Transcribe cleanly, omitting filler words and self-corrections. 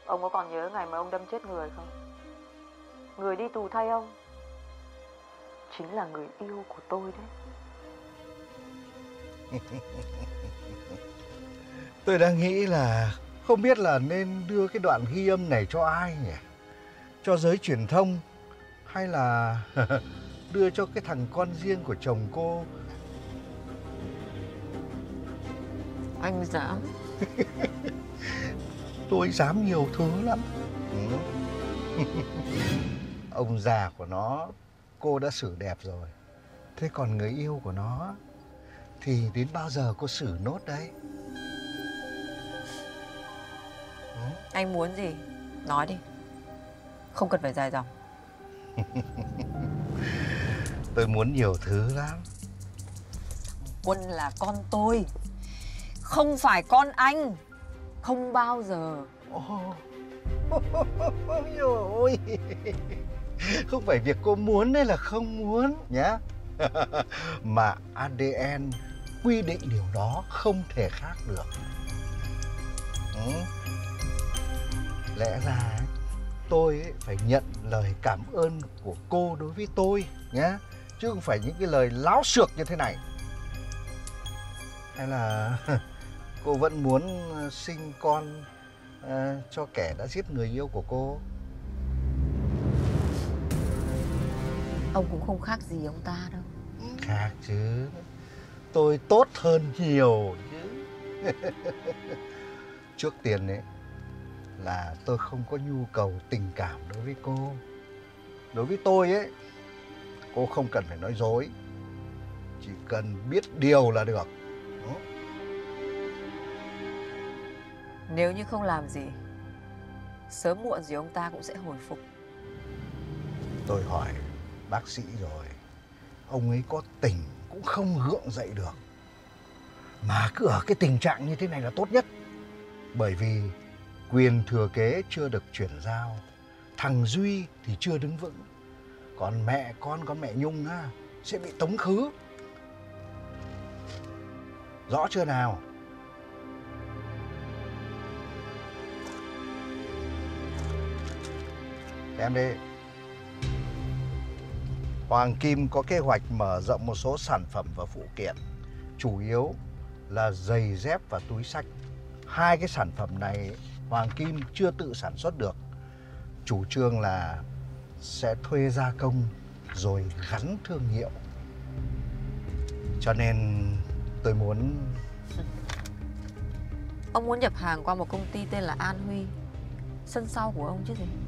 Ông có còn nhớ ngày mà ông đâm chết người không? Người đi tù thay ông chính là người yêu của tôi đấy. Tôi đang nghĩ là không biết là nên đưa cái đoạn ghi âm này cho ai nhỉ? Cho giới truyền thông hay là đưa cho cái thằng con riêng của chồng cô? Anh dám? Tôi dám nhiều thứ lắm. Ừ. Ông già của nó cô đã xử đẹp rồi. Thế còn người yêu của nó thì đến bao giờ cô xử nốt đấy? Ừ. Anh muốn gì? Nói đi. Không cần phải dài dòng. Tôi muốn nhiều thứ lắm. Quân là con tôi, không phải con anh. Không bao giờ. Ôi ôi, không phải việc cô muốn hay là không muốn nhá. Mà ADN quy định điều đó không thể khác được. Ừ. Lẽ ra ấy, tôi ấy phải nhận lời cảm ơn của cô đối với tôi nhá, chứ không phải những cái lời láo xược như thế này. Hay là cô vẫn muốn sinh con cho kẻ đã giết người yêu của cô? Ông cũng không khác gì ông ta đâu. Khác chứ, tôi tốt hơn nhiều chứ. Trước tiên ấy là tôi không có nhu cầu tình cảm đối với cô. Đối với tôi ấy, cô không cần phải nói dối, chỉ cần biết điều là được. Đó. Nếu như không làm gì, sớm muộn gì ông ta cũng sẽ hồi phục. Tôi hỏi bác sĩ rồi, ông ấy có tỉnh cũng không gượng dậy được. Mà cứ ở cái tình trạng như thế này là tốt nhất. Bởi vì quyền thừa kế chưa được chuyển giao, thằng Duy thì chưa đứng vững, còn mẹ con mẹ Nhung á sẽ bị tống khứ. Rõ chưa nào? Em đi. Hoàng Kim có kế hoạch mở rộng một số sản phẩm và phụ kiện, chủ yếu là giày dép và túi xách. Hai cái sản phẩm này Hoàng Kim chưa tự sản xuất được. Chủ trương là sẽ thuê gia công rồi gắn thương hiệu. Cho nên tôi muốn... Ông muốn nhập hàng qua một công ty tên là An Huy, sân sau của ông chứ gì.